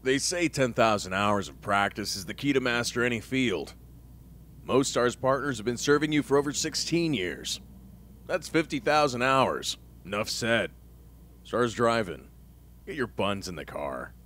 They say 10,000 hours of practice is the key to master any field. Most Stars partners have been serving you for over 16 years. That's 50,000 hours. Enough said. Stars driving. Get your buns in the car.